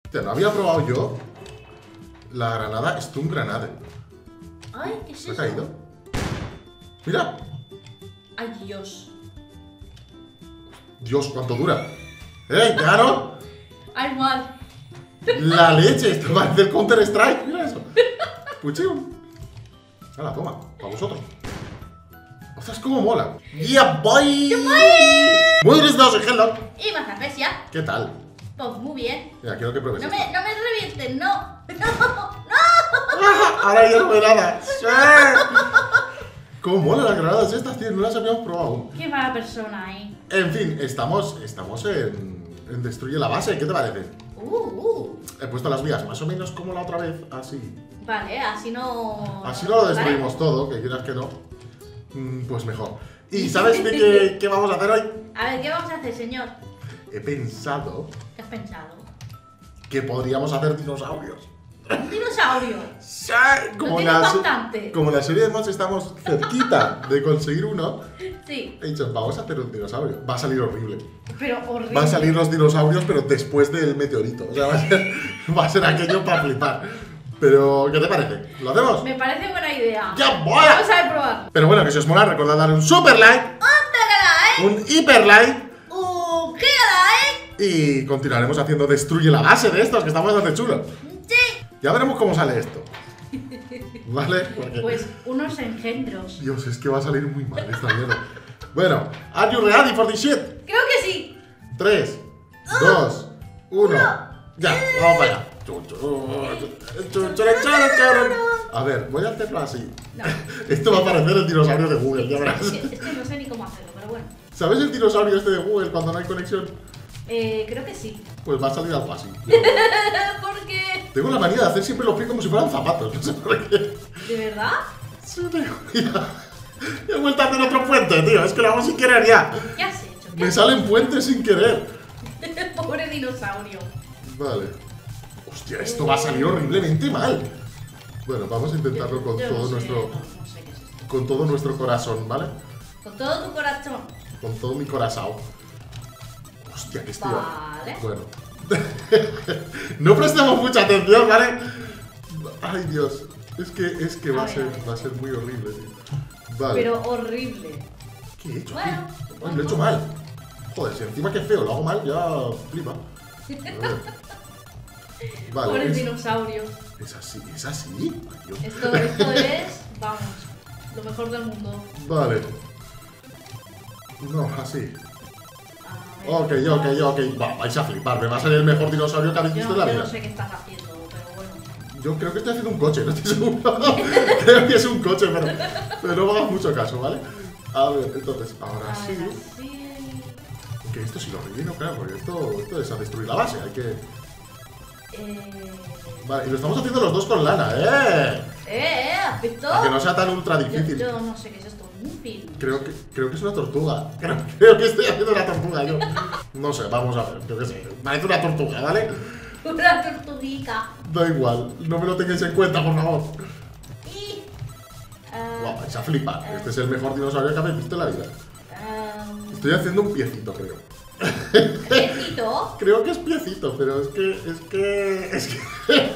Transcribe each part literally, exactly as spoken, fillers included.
Hostia, no había probado yo la granada Stun Granade. Ay, ¿qué es ¿Se ha eso? caído? Mira. Ay, Dios. Dios, ¿cuánto dura? ¡Eh, claro! Ay, mal. La leche, esto parece el Counter Strike. Mira eso. Puchium. Hala, toma, para vosotros. Ostras, cómo mola. ¡Yeah, boy! Muy buenas, hello. Y más trapecia. ¿Qué tal? Pues muy bien. Mira, quiero que pruebes No esto. me, no me revienten, no. No, Ahora ya no ve nada. ¡Sí! ¿Cómo mola las granadas estas, tío? No las habíamos probado aún. Qué mala persona, eh. En fin, estamos, estamos en, en Destruye la Base. ¿Qué te parece? Uh, uh. He puesto las vías más o menos como la otra vez, así. Vale, así no. Así no lo destruimos ¿Vale? todo, que quieras que no. Mm, Pues mejor. ¿Y sabes de qué, qué vamos a hacer hoy? A ver, ¿qué vamos a hacer, señor? He pensado ¿Qué has pensado? que podríamos hacer dinosaurios. Un dinosaurio. Sí, Lo como, tienes la, se- bastante. como la serie de mods estamos cerquita de conseguir uno, Sí, he dicho, vamos a hacer un dinosaurio. Va a salir horrible. pero horrible. Va a salir los dinosaurios, pero después del meteorito. O sea, va a ser, va a ser aquello para flipar. Pero, ¿qué te parece? ¿Lo hacemos? Me parece buena idea. ¡Ya mola! Vamos a ver probar. Pero bueno, que si os mola, recordad darle un super like, ¡Pégala, eh! un hiper like, ¡Uh, pégala, eh! y continuaremos haciendo Destruye la Base de estos, que estamos bastante chulos. Sí. Ya veremos cómo sale esto. ¿Vale? Porque, Pues unos engendros. Dios, es que va a salir muy mal esta mierda. Bueno, ¿are you ready for this shit? Creo que sí. tres, dos, uno. Ya, vamos para allá. A ver, voy a hacerlo así. No. Esto va a parecer el dinosaurio de Google, ya verás. Es que, es que no sé ni cómo hacerlo, pero bueno. ¿Sabes el dinosaurio este de Google cuando no hay conexión? Eh, creo que sí. Pues va a salir algo así. ¿Por qué? Tengo la manía de hacer siempre los pies como si fueran zapatos, no sé por qué. ¿De verdad? Sí, tengo- ya. He vuelto a hacer otro puente, tío. Es que lo hago sin querer ya. ¿Qué has hecho? ¿Qué Me has salen puentes sin querer. hecho? Pobre dinosaurio. Vale. Hostia, esto va a salir horriblemente mal. Bueno, vamos a intentarlo con Yo no todo sé, nuestro no, no sé qué es esto. con todo nuestro corazón, ¿vale? Con todo tu corazón. Con todo mi corazón. Hostia, que estoy. Vale. Bueno. No prestemos mucha atención, ¿vale? Ay, Dios. Es que, es que va A a ver, ser, a ver. va a ser muy horrible, tío. Vale. Pero horrible. ¿Qué he hecho? Bueno. aquí? Ay, lo he hecho mal. Joder, si encima que feo, lo hago mal, ya flipa. A ver. Vale, Pobre es, dinosaurio. es así, es así. Ay, Dios. Esto, esto es, vamos, lo mejor del mundo. Vale. No, así. A ver. Ok, ok, ok. Va, vais a flipar, me va a salir el mejor dinosaurio que habéis Yo, visto en la yo vida. no sé qué estás haciendo, pero bueno. Yo creo que estoy haciendo un coche, no estoy seguro. Creo que es un coche, pero, pero no me hagas mucho caso, ¿vale? A ver, entonces, ahora A sí. ver, así. Que esto sí lo relleno, claro, porque esto, esto es a destruir la base, hay que. Eh. Vale, y lo estamos haciendo los dos con lana, ¿eh? Eh, eh, ¿has visto? Para que no sea tan ultra Yo, difícil. yo no sé qué es esto, un film. Creo que, creo que es una tortuga. Creo, creo que estoy haciendo una tortuga yo. No sé, vamos a ver, yo qué sé. Parece una tortuga, ¿vale? Una tortuguica. Da igual, no me lo tengáis en cuenta, por favor. Y. eh, Guau, vais a flipar. Este es el mejor dinosaurio que habéis visto en la vida. eh, Estoy haciendo un piecito, creo. Piecito. Creo que es piecito, pero es que. Es que. Es que.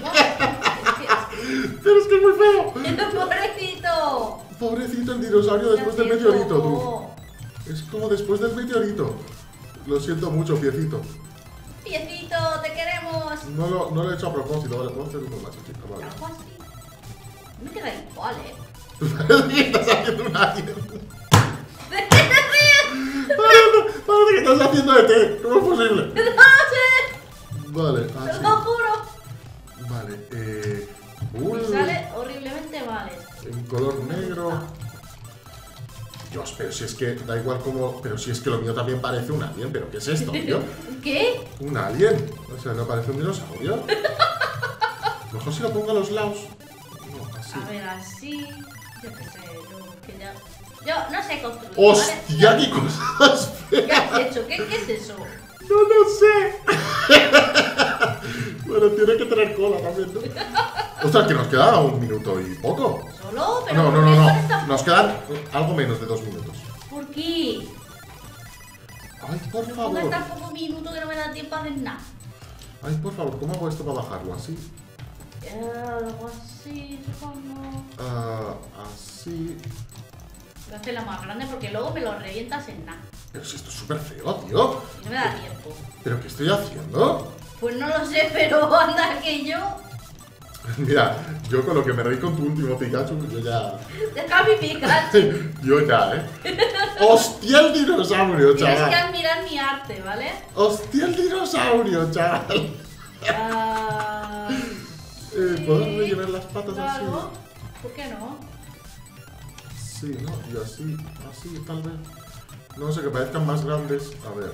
Es Pero es que es muy feo. que- Pobrecito. Pobrecito el dinosaurio después del Qué meteorito, tú. feo. Es como después del meteorito. Lo siento mucho, piecito. Piecito, te queremos. No lo, no lo he hecho a propósito, vale, puedo hacer uno más, chica, vale. Algo así. Me queda igual, eh. Parece que estás haciendo un alien. ¿De qué te ríes? Parece, parece que estás haciendo de té. ¿Cómo es posible? No sé. Vale, Te así. lo juro. Vale, eh. Me Uy, sale horriblemente mal esto. en color negro. Dios, pero si es que da igual como. Pero si es que lo mío también parece un alien. ¿Pero qué es esto, tío? ¿Qué? ¿Un alien? O sea, ¿no parece un dinosaurio? Mejor si lo pongo a los lados. No, así. A ver, así. Yo qué sé, yo que ya. Yo no sé construir. ¡Hostia, qué cosas! ¿Qué has hecho? ¿Qué, ¿Qué es eso? No lo sé. Bueno, tiene que tener cola también, ¿no? Ostras, que nos queda un minuto y poco. ¿Solo? Pero No, no, ¿por no, qué no. con esta- Nos quedan algo menos de dos minutos. ¿Por qué? Ay, por Me pongas favor. tan poco minuto que no me da tiempo a hacer nada. Ay, por favor, ¿cómo hago esto para bajarlo? ¿Así? Algo así, supongo. Ah, así... Voy a hacerla más grande porque luego me lo revientas en nada. Pero si esto es súper feo, tío. Y no me da tiempo. ¿Pero qué estoy haciendo? Pues no lo sé, pero anda que yo... Mira, yo con lo que me reí con tu último Pikachu, yo ya... Deja mi Pikachu. Yo ya, ¿eh? ¡Hostia el dinosaurio, Tienes que chaval! admirar mi arte, ¿vale? ¡Hostia el dinosaurio, chaval! Ah, Eh, ¿Puedo rellenar las patas así? claro. ¿Por qué no? Sí, ¿no? Y así, así, tal vez. No sé, que parezcan más grandes. A ver.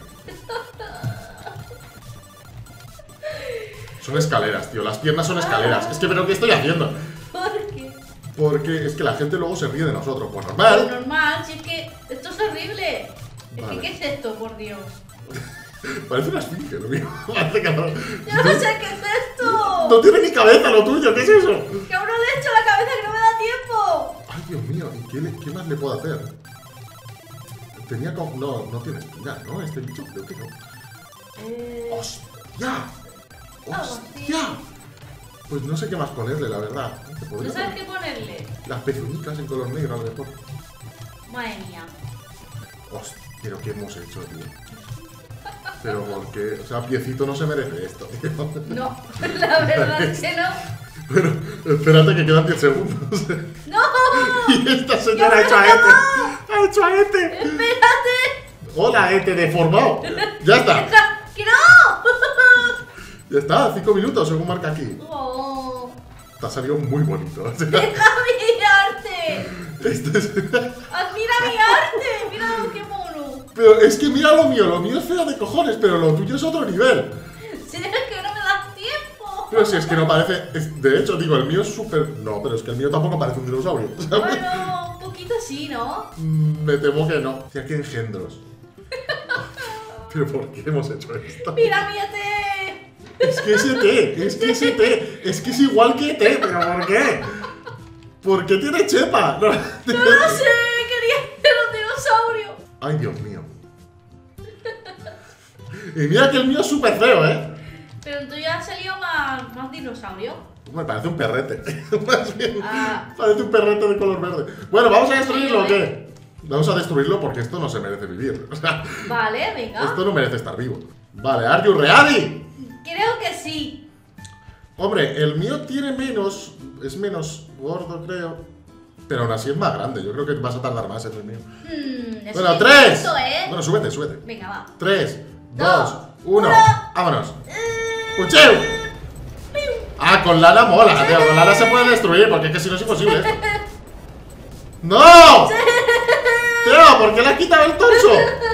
Son escaleras, tío. Las piernas son escaleras. Es que, ¿pero qué estoy haciendo? ¿Por qué? Porque es que la gente luego se ríe de nosotros. Pues Lo normal. normal, si es que esto es horrible. Es Vale. que, ¿qué es esto, por Dios? Parece una esfinge, lo mío. Parece que no. Yo no sé qué es esto. No tiene ni cabeza lo tuyo. ¿Qué es eso? Que aún no le he hecho la cabeza que no me da tiempo. Ay, Dios mío. ¿Y qué, le- qué más le puedo hacer? Tenía como... No, no tiene espina, ¿no? Este bicho creo que no. Eh, ¡Hostia! Algo así. ¡Hostia! Pues no sé qué más ponerle, la verdad. ¿Te ¿No podría sabes poner? qué ponerle? Las pezuñicas en color negro, a lo mejor. Madre mía. Hostia, pero ¿qué hemos hecho, tío? Pero porque, o sea, Piecito no se merece esto, tío. No, la verdad es que no. Pero, espérate que quedan diez segundos. ¡No! Y esta señora ha hecho a Ete. ¡Ha hecho a Ete! ¡Espérate! ¡Hola, Ete deformado! Ya está. Deja- ¡Que no! Ya está, cinco minutos según marca aquí. Oh, Te ha salido muy bonito. O sea, ¡deja mi arte! esto es- ¡Admira mi arte! ¡Mira qué mono! Pero es que mira lo mío, lo mío es feo de cojones, pero lo tuyo es otro nivel. Si es que no me das tiempo. Pero si es que no parece. es- de hecho, digo, el mío es súper. No, pero es que el mío tampoco parece un dinosaurio. ¿Sabes? Bueno, un poquito sí, ¿no? Mm, Me temo que no. Hostia, qué engendros. Pero ¿por qué hemos hecho esto? ¡Mira mi arte! Es que es E T, es que es E T, es que es igual que E T, pero ¿por qué? ¿Por qué tiene chepa? No, ¡No lo sé! ¡Quería ser un dinosaurio! Ay, Dios mío. Y mira que el mío es súper feo, ¿eh? Pero el tuyo ha salido más, más dinosaurio. Me parece un perrete. Más bien, Ah. parece un perrete de color verde. Bueno, ¿vamos a destruirlo o Sí, qué? Vamos a destruirlo porque esto no se merece vivir. O sea, Vale, venga. esto no merece estar vivo. Vale, ¿are you ready? Creo que sí. Hombre, el mío tiene menos. Es menos gordo, creo. Pero aún así es más grande. Yo creo que vas a tardar más en el mío. Hmm, Bueno, estoy tres. intento, ¿eh? Bueno, súbete, súbete. Venga, va. Tres, Dos, dos, uno. uno. ¡Vámonos! ¡Cucheu! Ah, con lana mola, tío. Con lana se puede destruir porque es que si no es imposible esto. ¡No! Tío, ¿por qué le has quitado el torso?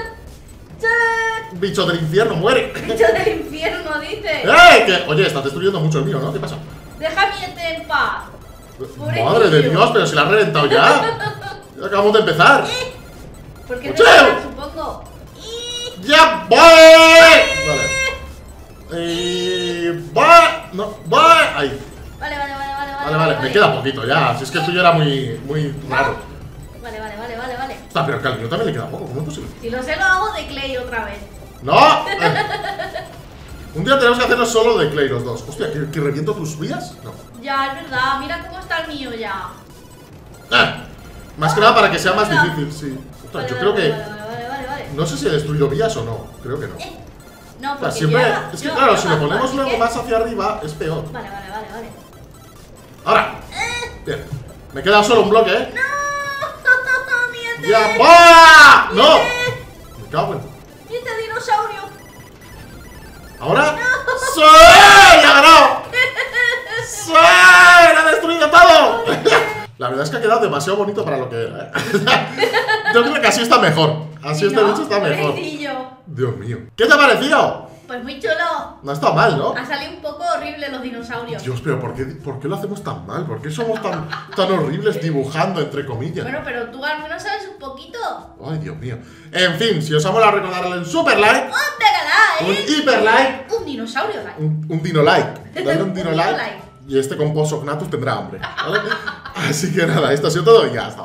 Bicho del infierno, muere. Bicho del infierno, dice. ¡Eh! Que, oye, estás destruyendo mucho el mío, ¿no? ¿Qué pasa? Deja mi ente en paz. Pobrecillo. Madre de Dios, pero si la has reventado ya. Ya acabamos de empezar. Porque es ¡Cucheu! verdad, supongo. Y- ¡Ya voy! Vale. Y... ¡Va! No, va. Ahí. Vale, vale, vale, vale, Vale, vale, me queda poquito ya. Si es que el tuyo era muy, muy raro. Vale, vale, vale, vale, vale. Está, pero que al mío también le queda poco. ¿Cómo es posible? Si lo sé, lo hago de Clay otra vez. ¡No! Eh. Un día tenemos que hacerlo solo de Clay los dos. Hostia, ¿que, que reviento tus vías? No. Ya, es verdad. Mira cómo está el mío ya. Eh. Más que nada para que sea más Hola. difícil, sí. Ostras, Vale, yo vale, creo que... Vale, vale, vale, vale. No sé si he destruido vías o no. Creo que no. Eh, No, O sea, porque siempre... ya- Es que yo- claro, yo si lo bajo, ponemos así luego que- más hacia arriba, es peor. Vale, vale, vale, vale. Ahora. Bien. Me queda solo un bloque, ¿eh? ¡No! ¡Miente! ¡Ya va! ¡No! Me cago en... ¡Miente, dinosaurio! ¿Ahora? ¡Sí! ¡Ya he ganado! ¡Sí! ¡Lo he destruido todo! La verdad es que ha quedado demasiado bonito para lo que era, ¿eh? Yo creo que así está mejor. Así Sí, este ¿no? bicho está mejor. Pobrecillo. Dios mío. ¿Qué te ha parecido? Pues muy chulo. No está mal, ¿no? Ha salido un poco horrible los dinosaurios. Dios, pero ¿por qué, ¿por qué lo hacemos tan mal? ¿Por qué somos tan, tan horribles dibujando, entre comillas? Bueno, pero tú al menos sabes un poquito. Ay, Dios mío. En fin, si os ha molado, recordarle un super like, ¡Un mega un like! hiper like, Un dinosaurio like. un, un dino like. Dale un Un dino dino like. like. Y este con Posognatus tendrá hambre. ¿Vale? Así que nada, esto ha sido todo y ya hasta otra.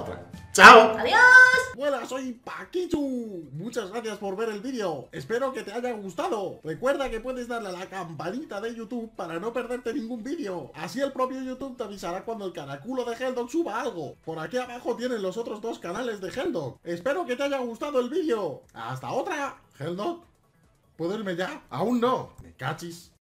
¡Chao! ¡Adiós! Hola, soy Paquichu. Muchas gracias por ver el vídeo. Espero que te haya gustado. Recuerda que puedes darle a la campanita de YouTube para no perderte ningún vídeo. Así el propio YouTube te avisará cuando el caraculo de Helldog suba algo. Por aquí abajo tienen los otros dos canales de Helldog. Espero que te haya gustado el vídeo. Hasta otra. Helldog, ¿puedo irme ya? Aún no. Me cachis.